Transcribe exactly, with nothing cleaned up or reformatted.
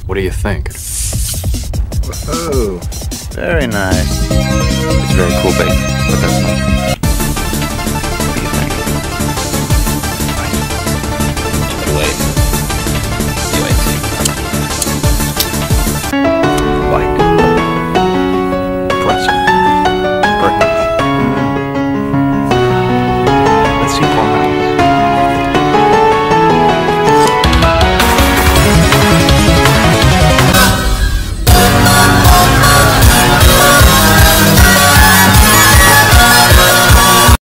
What do you think? Whoa, very nice. It's very cool, babe, but that's not